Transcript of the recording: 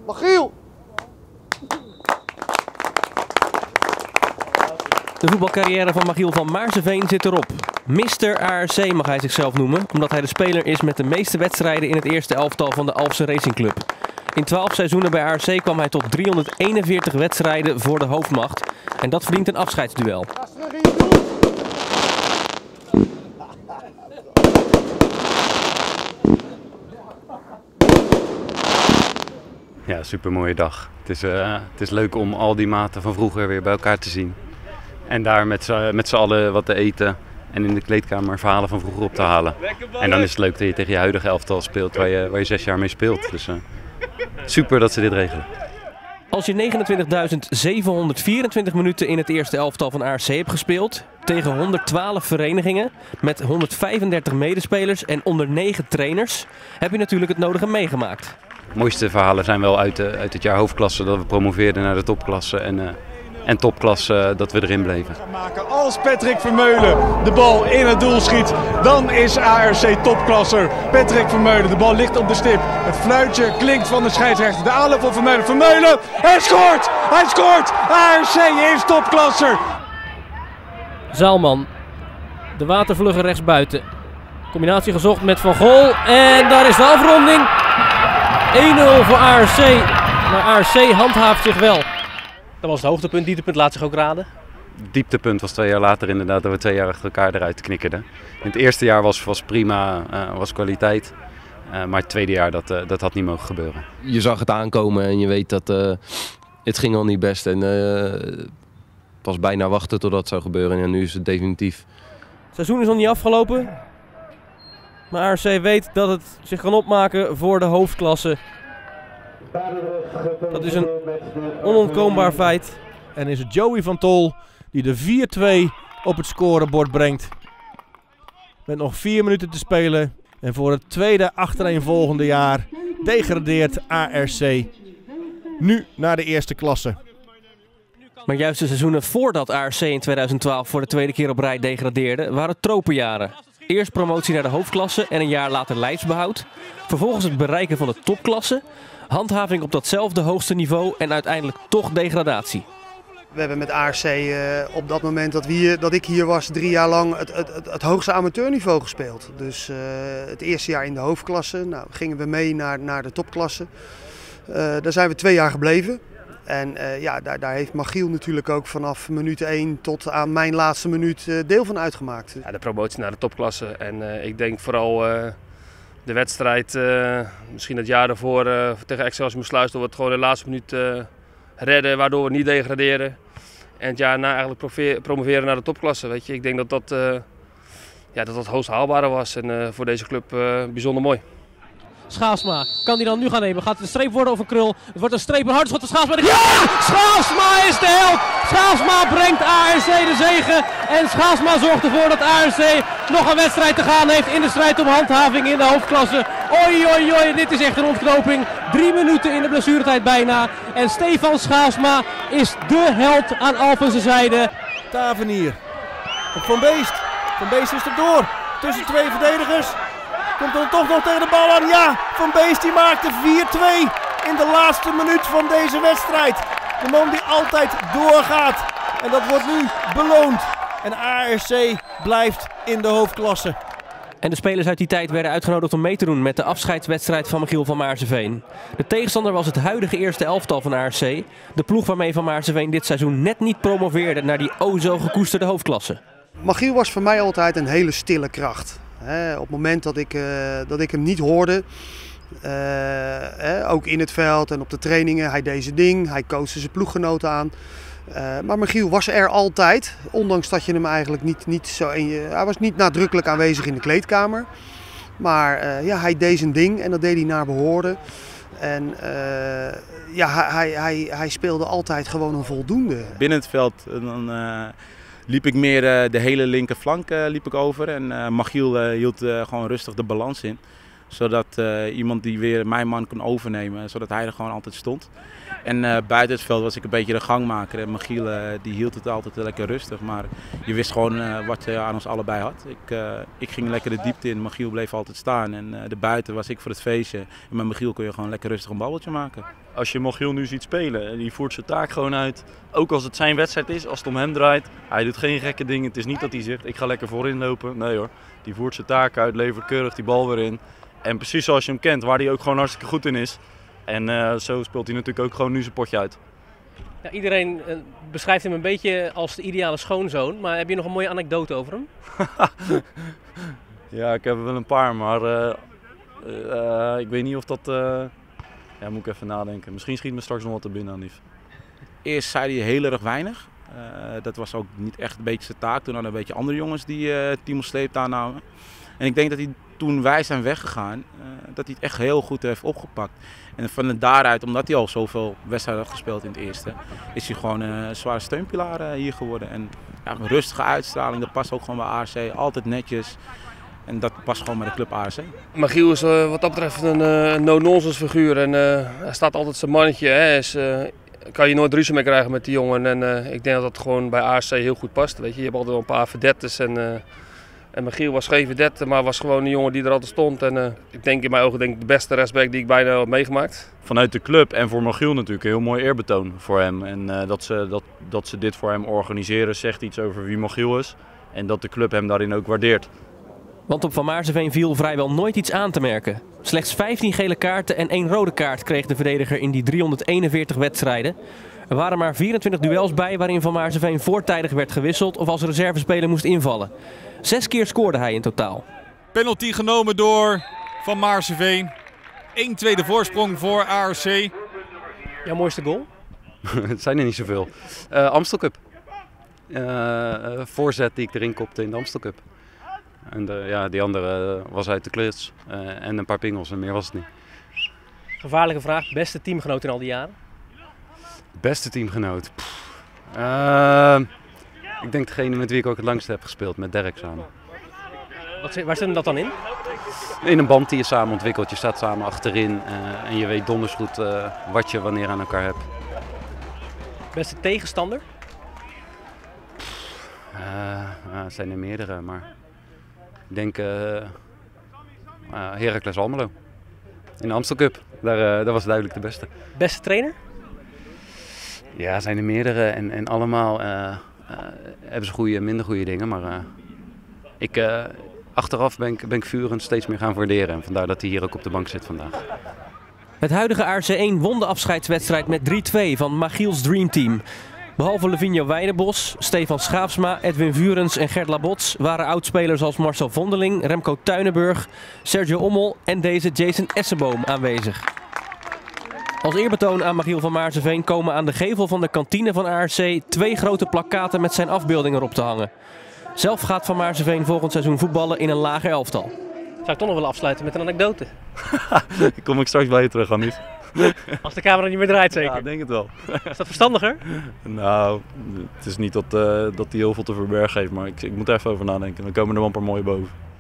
Magiel! De voetbalcarrière van Magiel van Maarseveen zit erop. Mr. ARC mag hij zichzelf noemen, omdat hij de speler is met de meeste wedstrijden in het eerste elftal van de Alpse Racing Club. In 12 seizoenen bij ARC kwam hij tot 341 wedstrijden voor de hoofdmacht. En dat verdient een afscheidsduel. Ja, super mooie dag. Het is leuk om al die maten van vroeger weer bij elkaar te zien. En daar met z'n allen wat te eten en in de kleedkamer verhalen van vroeger op te halen. En dan is het leuk dat je tegen je huidige elftal speelt waar je 6 jaar mee speelt. Dus super dat ze dit regelen. Als je 29.724 minuten in het eerste elftal van ARC hebt gespeeld, tegen 112 verenigingen, met 135 medespelers en onder 9 trainers, heb je natuurlijk het nodige meegemaakt. De mooiste verhalen zijn wel uit het jaar hoofdklasse dat we promoveerden naar de topklasse en topklasse dat we erin bleven. Als Patrick Vermeulen de bal in het doel schiet, dan is ARC topklasser. Patrick Vermeulen, de bal ligt op de stip. Het fluitje klinkt van de scheidsrechter. De aanloop van Vermeulen. Vermeulen, hij scoort! Hij scoort! ARC is topklasser! Zaalman, de watervlugger rechtsbuiten. Combinatie gezocht met Van Gol en daar is de afronding. 1-0 voor ARC, maar ARC handhaaft zich wel. Dat was het hoogtepunt, dieptepunt, laat zich ook raden. Het dieptepunt was 2 jaar later inderdaad dat we 2 jaar achter elkaar eruit knikkerden. In het eerste jaar was prima, was kwaliteit. Maar het tweede jaar dat had niet mogen gebeuren. Je zag het aankomen en je weet dat het ging al niet best. En het was bijna wachten totdat het zou gebeuren en nu is het definitief. Het seizoen is nog niet afgelopen. Maar ARC weet dat het zich kan opmaken voor de hoofdklasse. Dat is een onontkoombaar feit. En is het Joey van Tol die de 4-2 op het scorebord brengt. Met nog 4 minuten te spelen. En voor het tweede achtereenvolgende jaar degradeert ARC nu naar de eerste klasse. Maar juist de seizoenen voordat ARC in 2012 voor de tweede keer op rij degradeerde, waren tropenjaren. Eerst promotie naar de hoofdklasse en een jaar later lijfsbehoud. Vervolgens het bereiken van de topklasse. Handhaving op datzelfde hoogste niveau en uiteindelijk toch degradatie. We hebben met ARC op dat moment dat ik hier was 3 jaar lang het hoogste amateurniveau gespeeld. Dus het eerste jaar in de hoofdklasse, nou, gingen we mee naar de topklasse. Daar zijn we 2 jaar gebleven. En ja, daar heeft Magiel natuurlijk ook vanaf minuut 1 tot aan mijn laatste minuut deel van uitgemaakt. Ja, de promotie naar de topklasse en ik denk vooral de wedstrijd, misschien het jaar daarvoor tegen Excelsior Sluis, dat we het gewoon in de laatste minuut redden, waardoor we niet degraderen. En het jaar na eigenlijk promoveren naar de topklasse. Weet je. Ik denk dat dat hoogst haalbare was en voor deze club bijzonder mooi. Schaafsma, kan die dan nu gaan nemen? Gaat het een streep worden of een krul? Het wordt een streep, een hardschot van Schaafsma. Ja! Schaafsma is de held! Schaafsma brengt ARC de zege. En Schaafsma zorgt ervoor dat ARC nog een wedstrijd te gaan heeft in de strijd om handhaving in de hoofdklasse. Oei, oei, oei, dit is echt een ontknoping. 3 minuten in de blessuretijd bijna. En Stefan Schaafsma is de held aan Alphense zijde. Tavernier. Op Van Beest. Van Beest is er door. Tussen 2 verdedigers. Komt er toch nog tegen de bal aan. Ja, Van Beest die maakte 4-2 in de laatste minuut van deze wedstrijd. De man die altijd doorgaat. En dat wordt nu beloond. En ARC blijft in de hoofdklasse. En de spelers uit die tijd werden uitgenodigd om mee te doen met de afscheidswedstrijd van Magiel van Maarseveen. De tegenstander was het huidige eerste elftal van ARC. De ploeg waarmee Van Maarseveen dit seizoen net niet promoveerde naar die o zo gekoesterde hoofdklasse. Magiel was voor mij altijd een hele stille kracht. Op het moment dat ik hem niet hoorde, ook in het veld en op de trainingen, hij deed zijn ding, hij coachte zijn ploeggenoten aan. Maar Magiel was er altijd, ondanks dat je hem eigenlijk niet zo... Hij was niet nadrukkelijk aanwezig in de kleedkamer. Maar ja, hij deed zijn ding en dat deed hij naar behoorde. En ja, hij speelde altijd gewoon een voldoende. Binnen het veld dan, liep ik meer de hele linkerflank liep ik over. En Magiel hield gewoon rustig de balans in. Zodat iemand die weer mijn man kon overnemen, zodat hij er gewoon altijd stond. En buiten het veld was ik een beetje de gangmaker. En Michiel die hield het altijd lekker rustig. Maar je wist gewoon wat je aan ons allebei had. Ik ging lekker de diepte in, Michiel bleef altijd staan. En buiten was ik voor het feestje. En met Michiel kun je gewoon lekker rustig een babbeltje maken. Als je Michiel nu ziet spelen en die voert zijn taak gewoon uit. Ook als het zijn wedstrijd is, als het om hem draait. Hij doet geen gekke dingen. Het is niet dat hij zegt, ik ga lekker voorin lopen. Nee hoor, die voert zijn taak uit, levert keurig die bal weer in. En precies zoals je hem kent, waar hij ook gewoon hartstikke goed in is. En zo speelt hij natuurlijk ook gewoon nu zijn potje uit. Ja, iedereen beschrijft hem een beetje als de ideale schoonzoon, maar heb je nog een mooie anekdote over hem? Ja, ik heb er wel een paar, maar ik weet niet of dat... Ja, moet ik even nadenken. Misschien schiet me straks nog wat te binnen, Anief. Eerst zei hij heel erg weinig. Dat was ook niet echt een beetje zijn taak. Toen hadden een beetje andere jongens die het team op sleeptouw namen. En ik denk dat hij toen wij zijn weggegaan, dat hij het echt heel goed heeft opgepakt. En van daaruit, omdat hij al zoveel wedstrijden had gespeeld in het eerste, is hij gewoon een zware steunpilaar hier geworden. En ja, een rustige uitstraling, dat past ook gewoon bij ARC. Altijd netjes. En dat past gewoon bij de club ARC. Michiel is wat dat betreft een no-nonsense figuur. En hij staat altijd zijn mannetje. Hè. Kan je nooit ruzie mee krijgen met die jongen. En ik denk dat dat gewoon bij ARC heel goed past. Weet je hebt altijd wel een paar verdettes. En Michiel was geen verdette, maar was gewoon een jongen die er altijd stond. En ik denk in mijn ogen de beste rechtsback die ik bijna heb meegemaakt. Vanuit de club en voor Michiel natuurlijk een heel mooi eerbetoon voor hem. En dat ze dit voor hem organiseren zegt iets over wie Michiel is. En dat de club hem daarin ook waardeert. Want op Van Maarseveen viel vrijwel nooit iets aan te merken. Slechts 15 gele kaarten en 1 rode kaart kreeg de verdediger in die 341 wedstrijden. Er waren maar 24 duels bij waarin Van Maarseveen voortijdig werd gewisseld of als reservespeler moest invallen. 6 keer scoorde hij in totaal. Penalty genomen door Van Maarseveen. 1-2 voorsprong voor ARC. Jouw mooiste goal? Het zijn er niet zoveel. Amstel Cup. Voorzet die ik erin kopte in de Amstel Cup. En die andere was uit de kluts. En een paar pingels en meer was het niet. Gevaarlijke vraag. Beste teamgenoot in al die jaren? Beste teamgenoot? Ik denk degene met wie ik ook het langst heb gespeeld, met Derek samen. Waar zit hem dat dan in? In een band die je samen ontwikkelt. Je staat samen achterin en je weet donders goed wat je wanneer aan elkaar hebt. Beste tegenstander? Het zijn er meerdere, maar ik denk Heracles Almelo. In de Amstel Cup, daar was duidelijk de beste. Beste trainer? Ja, zijn er meerdere en allemaal hebben ze goede en minder goede dingen. Maar achteraf ben ik Vuren steeds meer gaan waarderen. En vandaar dat hij hier ook op de bank zit vandaag. Het huidige ARC 1 won de afscheidswedstrijd met 3-2 van Michiels Dream Team. Behalve Levinho Weidenbos, Stefan Schaapsma, Edwin Vurens en Gert Labots waren oudspelers als Marcel Vondeling, Remco Tuinenburg, Sergio Ommel en deze Jason Esseboom aanwezig. Als eerbetoon aan Michiel van Maarseveen komen aan de gevel van de kantine van ARC 2 grote plakkaten met zijn afbeelding erop te hangen. Zelf gaat Van Maarseveen volgend seizoen voetballen in een lager elftal. Zou ik toch nog wel afsluiten met een anekdote? Kom ik straks bij je terug, Anief. Als de camera niet meer draait zeker? Ja, ik denk het wel. Is dat verstandiger? Nou, het is niet dat hij heel veel te verbergen heeft, maar ik moet er even over nadenken. Dan komen er wel een paar mooie boven.